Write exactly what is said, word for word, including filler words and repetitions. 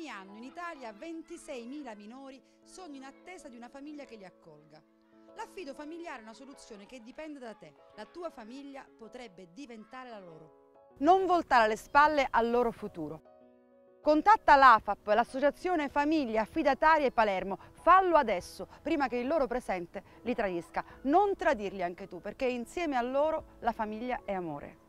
anno in Italia ventiseimila minori sono in attesa di una famiglia che li accolga. L'affido familiare è una soluzione che dipende da te. La tua famiglia potrebbe diventare la loro. Non voltare le spalle al loro futuro. Contatta l'A F A P, l'Associazione Famiglie Affidatarie Palermo. Fallo adesso, prima che il loro presente li tradisca. Non tradirli anche tu, perché insieme a loro la famiglia è amore.